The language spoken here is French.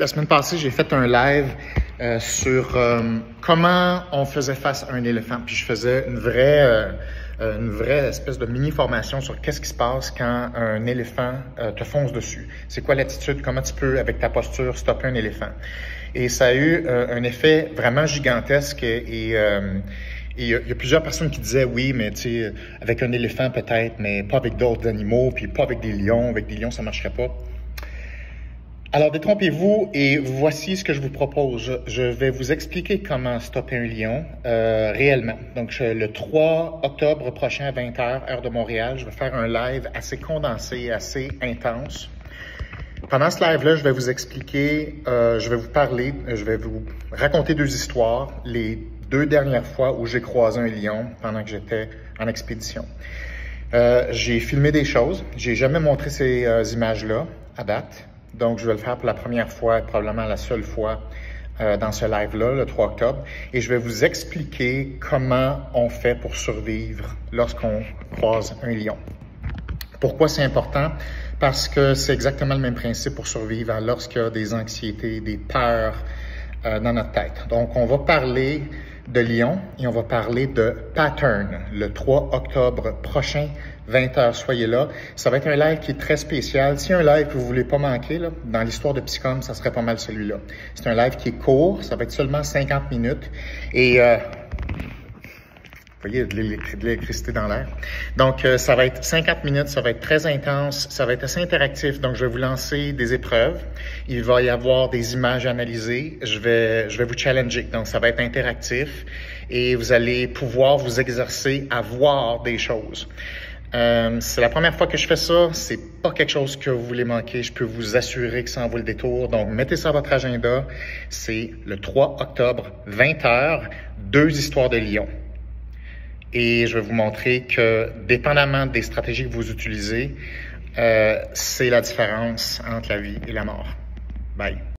La semaine passée, j'ai fait un live sur comment on faisait face à un éléphant. Puis je faisais une vraie espèce de mini-formation sur qu'est-ce qui se passe quand un éléphant te fonce dessus. C'est quoi l'attitude, comment tu peux, avec ta posture, stopper un éléphant. Et ça a eu un effet vraiment gigantesque et il y a plusieurs personnes qui disaient oui, mais tu sais, avec un éléphant peut-être, mais pas avec d'autres animaux, puis pas avec des lions. Avec des lions, ça marcherait pas. Alors, détrompez-vous et voici ce que je vous propose. Je vais vous expliquer comment stopper un lion réellement. Donc, le 3 octobre prochain à 20h, heure de Montréal, je vais faire un live assez condensé, assez intense. Pendant ce live-là, je vais vous expliquer, je vais vous parler, je vais vous raconter deux histoires, les 2 dernières fois où j'ai croisé un lion pendant que j'étais en expédition. J'ai filmé des choses, j'ai jamais montré ces images-là à date. Donc, je vais le faire pour la première fois et probablement la seule fois dans ce live-là, le 3 octobre. Et je vais vous expliquer comment on fait pour survivre lorsqu'on croise un lion. Pourquoi c'est important? Parce que c'est exactement le même principe pour survivre lorsqu'il y a des anxiétés, des peurs dans notre tête. Donc, on va parler de lion et on va parler de pattern le 3 octobre prochain, 20h, soyez là. Ça va être un live qui est très spécial. Si un live que vous voulez pas manquer, là, dans l'histoire de Psychom, ça serait pas mal celui-là. C'est un live qui est court, ça va être seulement 50 minutes et vous voyez, de l'électricité dans l'air. Donc, ça va être 50 minutes, ça va être très intense, ça va être assez interactif. Donc, je vais vous lancer des épreuves. Il va y avoir des images analysées. Je vais vous challenger. Donc, ça va être interactif et vous allez pouvoir vous exercer à voir des choses. C'est la première fois que je fais ça. C'est pas quelque chose que vous voulez manquer. Je peux vous assurer que ça en vaut le détour. Donc, mettez ça à votre agenda. C'est le 3 octobre, 20h, 2 histoires de lions. Et je vais vous montrer que, dépendamment des stratégies que vous utilisez, c'est la différence entre la vie et la mort. Bye.